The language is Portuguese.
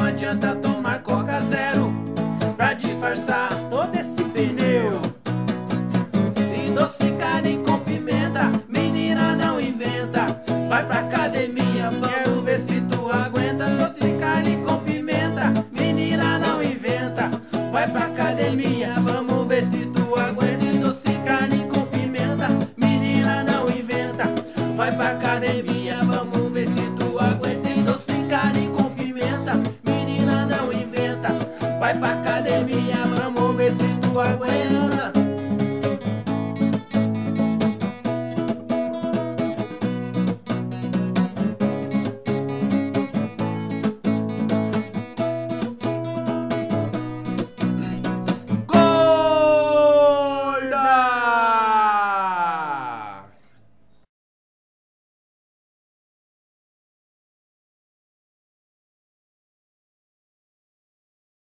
adianta tomar Coca Zero pra disfarçar todo esse pneu. E doce carne com pimenta, menina não inventa. Vai pra academia, vamos ver se tu aguenta. Doce carne com pimenta, menina não inventa. Vai pra academia, vamos ver se tu aguenta. E doce carne com pimenta, menina não inventa. Vai pra academia, vamos ver se tu aguenta. E doce carne com pimenta, menina não inventa. Vai pra academia.